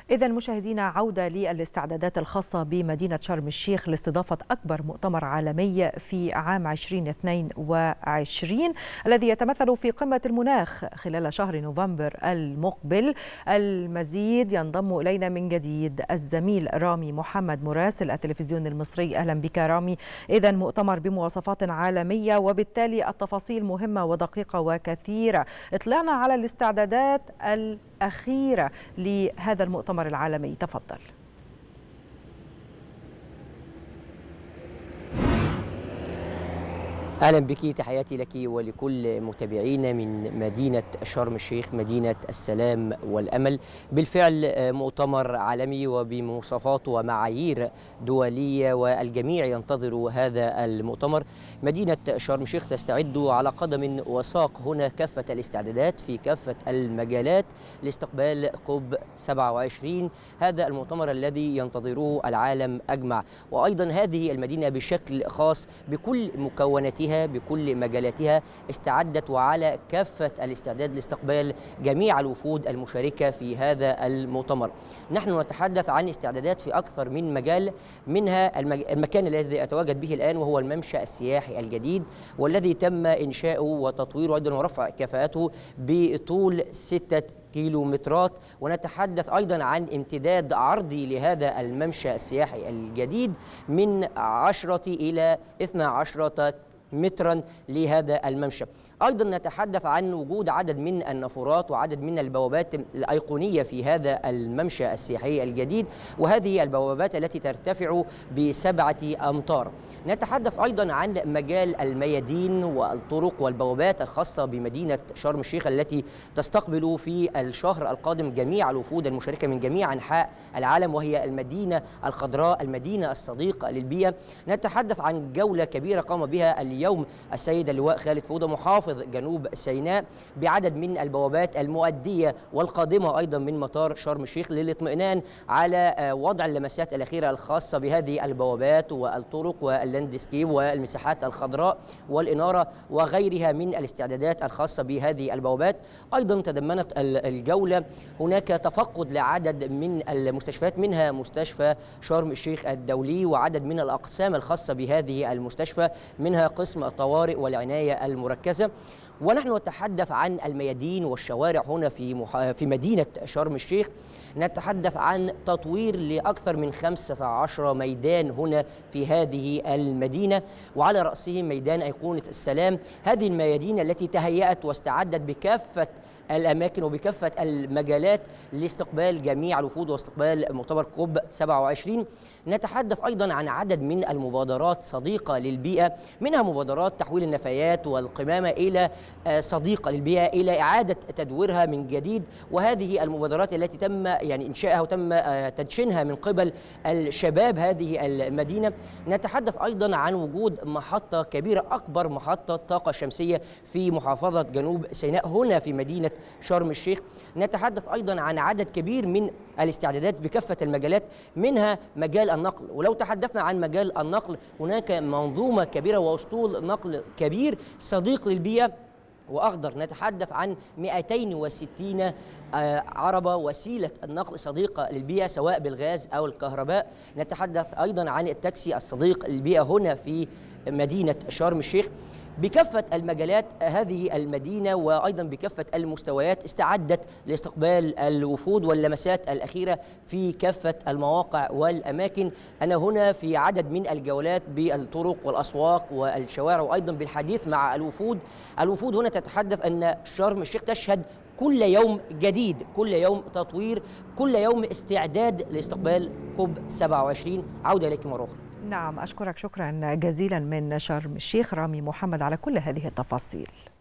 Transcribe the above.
إذا مشاهدينا، عودة للاستعدادات الخاصة بمدينة شرم الشيخ لاستضافة أكبر مؤتمر عالمي في عام 2022 الذي يتمثل في قمة المناخ خلال شهر نوفمبر المقبل. المزيد ينضم إلينا من جديد الزميل رامي محمد مراسل التلفزيون المصري. أهلا بك رامي. إذا مؤتمر بمواصفات عالمية وبالتالي التفاصيل مهمة ودقيقة وكثيرة. اطلعنا على الاستعدادات الأخيرة لهذا المؤتمر العالمي، تفضل. أهلا بك، تحياتي لك ولكل متابعينا من مدينة شرم الشيخ، مدينة السلام والأمل. بالفعل مؤتمر عالمي وبمواصفات ومعايير دولية، والجميع ينتظر هذا المؤتمر. مدينة شرم الشيخ تستعد على قدم وساق هنا كافة الاستعدادات في كافة المجالات لاستقبال كوب 27، هذا المؤتمر الذي ينتظره العالم أجمع. وأيضا هذه المدينة بشكل خاص بكل مكوناتها بكل مجالاتها استعدت وعلى كافة الاستعداد لاستقبال جميع الوفود المشاركة في هذا المؤتمر. نحن نتحدث عن استعدادات في أكثر من مجال، منها المكان الذي أتواجد به الآن وهو الممشى السياحي الجديد، والذي تم إنشاؤه وتطويره أيضا ورفع كفاءته بطول 6 كيلومترات. ونتحدث أيضا عن امتداد عرضي لهذا الممشى السياحي الجديد من 10 إلى 12 مترا لهذا الممشى. أيضا نتحدث عن وجود عدد من النافورات وعدد من البوابات الأيقونية في هذا الممشى السياحي الجديد، وهذه البوابات التي ترتفع ب7 أمتار. نتحدث أيضا عن مجال الميادين والطرق والبوابات الخاصة بمدينة شرم الشيخ التي تستقبل في الشهر القادم جميع الوفود المشاركة من جميع أنحاء العالم، وهي المدينة الخضراء، المدينة الصديقة للبيئة. نتحدث عن جولة كبيرة قام بها اليوم السيد اللواء خالد فودة محافظ جنوب سيناء بعدد من البوابات المؤدية والقادمة أيضا من مطار شرم الشيخ للاطمئنان على وضع اللمسات الأخيرة الخاصة بهذه البوابات والطرق واللاندسكيب والمساحات الخضراء والإنارة وغيرها من الاستعدادات الخاصة بهذه البوابات. أيضا تضمنت الجولة هناك تفقد لعدد من المستشفيات، منها مستشفى شرم الشيخ الدولي وعدد من الأقسام الخاصة بهذه المستشفى، منها قسم الطوارئ والعناية المركزة. ونحن نتحدث عن الميادين والشوارع هنا في مدينة شرم الشيخ. نتحدث عن تطوير لأكثر من 15 ميدان هنا في هذه المدينة، وعلى رأسهم ميدان أيقونة السلام. هذه الميادين التي تهيأت واستعدت بكافة الأماكن وبكافة المجالات لاستقبال جميع الوفود واستقبال مؤتمر كوب 27. نتحدث أيضا عن عدد من المبادرات صديقة للبيئة، منها مبادرات تحويل النفايات والقمامة إلى صديقة للبيئة، إلى إعادة تدويرها من جديد. وهذه المبادرات التي تم إنشائها وتم تدشينها من قبل الشباب هذه المدينة. نتحدث أيضا عن وجود محطة كبيرة، أكبر محطة طاقة شمسية في محافظة جنوب سيناء هنا في مدينة شرم الشيخ. نتحدث أيضا عن عدد كبير من الاستعدادات بكافة المجالات، منها مجال النقل. ولو تحدثنا عن مجال النقل، هناك منظومة كبيرة وأسطول نقل كبير صديق للبيئة وأخضر. نتحدث عن 260 عربة وسيلة النقل صديقة للبيئة سواء بالغاز أو الكهرباء. نتحدث أيضا عن التاكسي الصديق للبيئة هنا في مدينة شرم الشيخ. بكافة المجالات هذه المدينة وأيضا بكافة المستويات استعدت لاستقبال الوفود واللمسات الأخيرة في كافة المواقع والأماكن. أنا هنا في عدد من الجولات بالطرق والأسواق والشوارع، وأيضا بالحديث مع الوفود هنا تتحدث أن شرم الشيخ تشهد كل يوم جديد، كل يوم تطوير، كل يوم استعداد لاستقبال كوب 27. عودة إليك مرة أخرى. نعم، أشكرك شكرا جزيلا من شرم الشيخ رامي محمد على كل هذه التفاصيل.